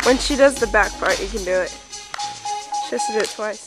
When she does the back part, you can do it. She has to do it twice.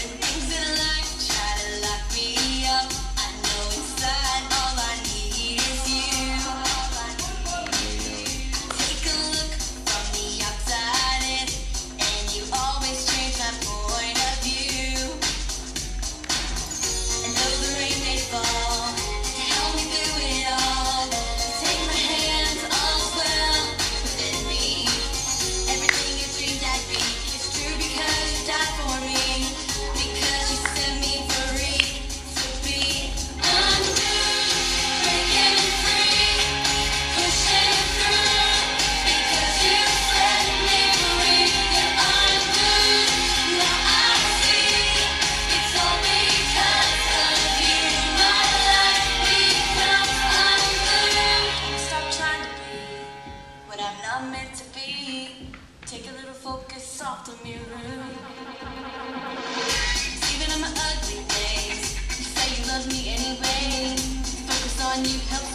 Take a little focus off the mirror. Even on my ugly days, you say you love me anyway. Focus on you, help